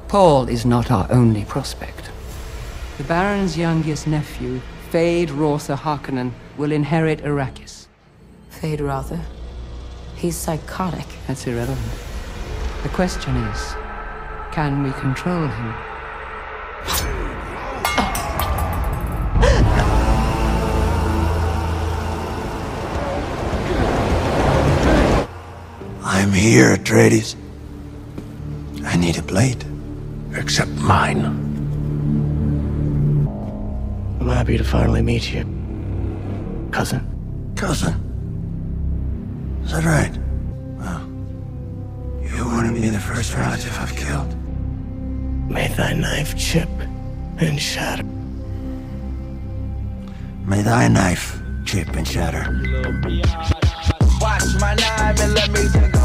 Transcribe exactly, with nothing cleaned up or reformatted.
Paul is not our only prospect. The Baron's youngest nephew, I Feyd-Rautha Harkonnen, will inherit Arrakis. Feyd-Rautha? He's psychotic. That's irrelevant. The question is, can we control him? I'm here, Atreides. I need a blade. Except mine. I'm happy to finally meet you, cousin. Cousin? Is that right? Well, you wouldn't be the first relative I've killed. May thy knife chip and shatter. May thy knife chip and shatter. Watch my nine and let me take